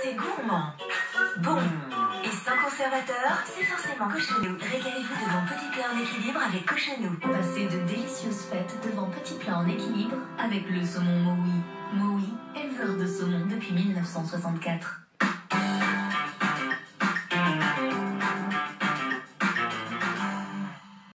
c'est gourmand. Bon, et sans conservateur, c'est forcément Cochonou. Régalez-vous devant Petit Plat en équilibre avec Cochonou. Passez de délicieuses fêtes devant Petit Plat en équilibre avec le saumon Moui. Moui, éleveur de saumon depuis 1964.